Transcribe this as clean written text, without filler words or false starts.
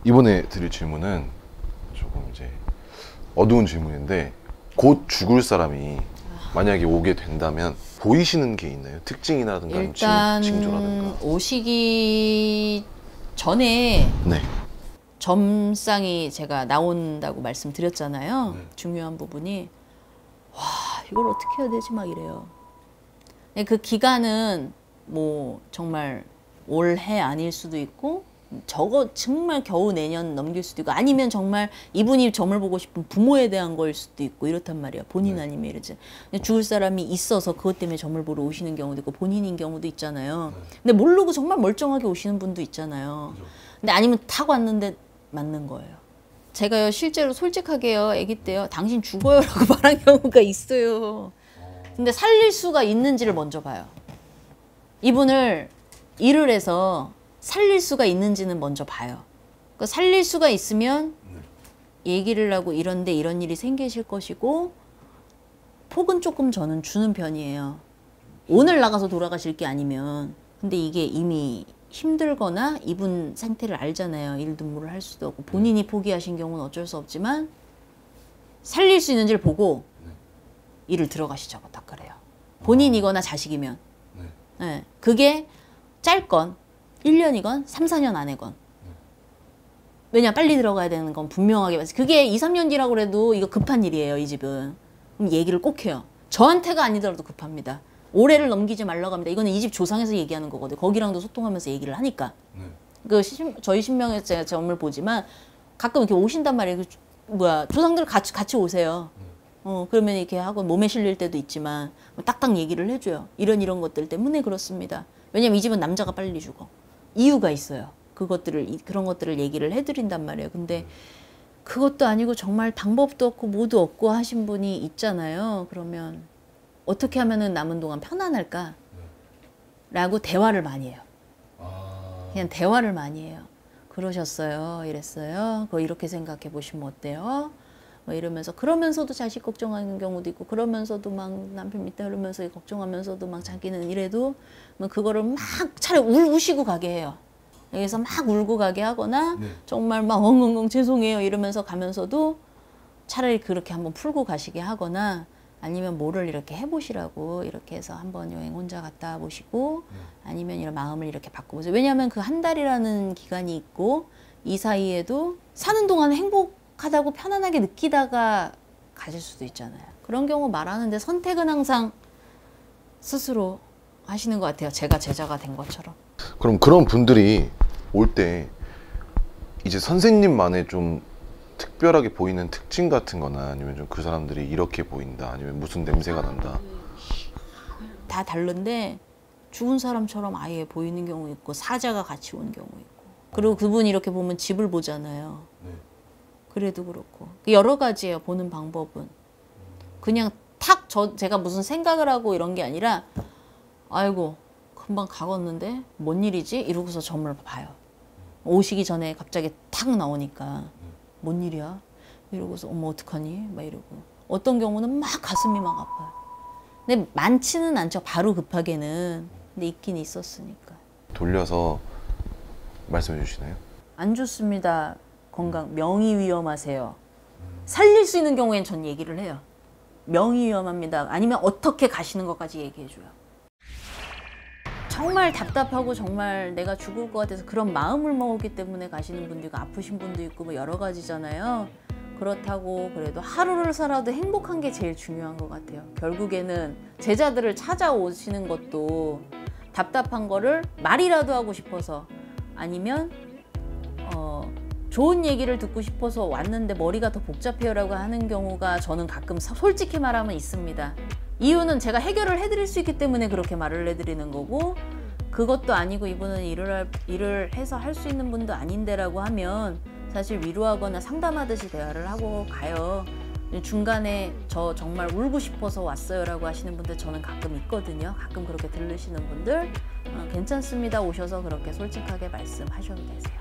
이번에 드릴 질문은 조금 이제 어두운 질문인데, 곧 죽을 사람이 만약에 오게 된다면 보이시는 게 있나요? 특징이라든가 일단 징조라든가. 오시기 전에 네. 점상이 제가 나온다고 말씀드렸잖아요. 네. 중요한 부분이 와 이걸 어떻게 해야 되지 막 이래요. 그 기간은 뭐 정말 올해 아닐 수도 있고 저거 정말 겨우 내년 넘길 수도 있고 아니면 정말 이분이 점을 보고 싶은 부모에 대한 거일 수도 있고 이렇단 말이야. 본인 네. 아니면 이러지. 죽을 사람이 있어서 그것 때문에 점을 보러 오시는 경우도 있고 본인인 경우도 있잖아요. 네. 근데 모르고 정말 멀쩡하게 오시는 분도 있잖아요. 그죠. 근데 아니면 탁 왔는데 맞는 거예요. 제가요 실제로 솔직하게요 아기 때요 당신 죽어요 라고 말한 경우가 있어요. 근데 살릴 수가 있는지를 먼저 봐요. 이분을 일을 해서 살릴 수가 있는지는 먼저 봐요. 그러니까 살릴 수가 있으면 얘기를 하고 이런데 이런 일이 생기실 것이고 폭은 조금 저는 주는 편이에요. 오늘 나가서 돌아가실 게 아니면. 근데 이게 이미 힘들거나 이분 상태를 알잖아요. 일 근무를 할 수도 없고 본인이 포기하신 경우는 어쩔 수 없지만 살릴 수 있는지를 보고 일을 들어가시자고 딱 그래요. 본인이거나 자식이면. 네. 그게 짧건 1년이건 3, 4년 안에건. 왜냐 빨리 들어가야 되는 건 분명하게 봤어요. 그게 2, 3년 뒤라고 그래도 이거 급한 일이에요. 이 집은. 그럼 얘기를 꼭 해요. 저한테가 아니더라도 급합니다. 올해를 넘기지 말라고 합니다. 이거는 이 집 조상에서 얘기하는 거거든요. 거기랑도 소통하면서 얘기를 하니까. 저희 신명에 제가 점을 보지만 가끔 이렇게 오신단 말이에요. 조상들 같이 오세요. 그러면 이렇게 하고 몸에 실릴 때도 있지만 딱딱 얘기를 해줘요. 이런 것들 때문에 그렇습니다. 왜냐면 이 집은 남자가 빨리 죽어. 이유가 있어요. 그런 것들을 얘기를 해드린단 말이에요. 근데 그것도 아니고 정말 방법도 없고 뭐도 없고 하신 분이 있잖아요. 그러면 어떻게 하면은 남은 동안 편안할까? 라고 대화를 많이 해요. 그냥 대화를 많이 해요. 그러셨어요. 이랬어요. 그거 이렇게 생각해 보시면 어때요? 뭐 이러면서 그러면서도 자식 걱정하는 경우도 있고 그러면서도 막 남편 밑에 흐르면서 걱정하면서도 막 자기는 이래도 뭐 그거를 막 차라리 우시고 가게 해요. 여기서 막 울고 가게 하거나 정말 막 엉엉엉 죄송해요 이러면서 가면서도 차라리 그렇게 한번 풀고 가시게 하거나 아니면 뭐를 이렇게 해보시라고 이렇게 해서 한번 여행 혼자 갔다 보시고 아니면 이런 마음을 이렇게 바꿔보세요. 왜냐하면 그 한 달이라는 기간이 있고 이 사이에도 사는 동안 행복하다고 편안하게 느끼다가 가실 수도 있잖아요. 그런 경우 말하는데 선택은 항상 스스로 하시는 것 같아요. 제가 제자가 된 것처럼. 그럼 그런 분들이 올 때 이제 선생님만의 좀 특별하게 보이는 특징 같은 거나 아니면 좀 그 사람들이 이렇게 보인다 아니면 무슨 냄새가 난다 다 다른데 죽은 사람처럼 아예 보이는 경우 있고 사자가 같이 온 경우 있고 그리고 그분이 이렇게 보면 집을 보잖아요. 그래도 그렇고 여러 가지예요. 보는 방법은 그냥 탁 제가 무슨 생각을 하고 이런 게 아니라 아이고 금방 가겠는데 뭔 일이지? 이러고서 점을 봐요. 오시기 전에 갑자기 탁 나오니까 뭔 일이야? 이러고서 어머 어떡하니? 막 이러고 어떤 경우는 막 가슴이 막 아파요. 근데 많지는 않죠. 바로 급하게는. 근데 있긴 있었으니까. 돌려서 말씀해 주시나요? 안 좋습니다. 건강. 명이 위험하세요. 살릴 수 있는 경우엔 전 얘기를 해요. 명이 위험합니다. 아니면 어떻게 가시는 것까지 얘기해줘요. 정말 답답하고 정말 내가 죽을 것 같아서 그런 마음을 먹었기 때문에 가시는 분도 있고 아프신 분도 있고 뭐 여러 가지잖아요. 그렇다고 그래도 하루를 살아도 행복한 게 제일 중요한 것 같아요. 결국에는 제자들을 찾아오시는 것도 답답한 거를 말이라도 하고 싶어서 아니면 좋은 얘기를 듣고 싶어서 왔는데 머리가 더 복잡해요라고 하는 경우가 저는 가끔 솔직히 말하면 있습니다. 이유는 제가 해결을 해드릴 수 있기 때문에 그렇게 말을 해드리는 거고 그것도 아니고 이분은 일을 해서 할 수 있는 분도 아닌데라고 하면 사실 위로하거나 상담하듯이 대화를 하고 가요. 중간에 저 정말 울고 싶어서 왔어요 라고 하시는 분들 저는 가끔 있거든요. 가끔 그렇게 들으시는 분들 괜찮습니다. 오셔서 그렇게 솔직하게 말씀하셔도 되세요.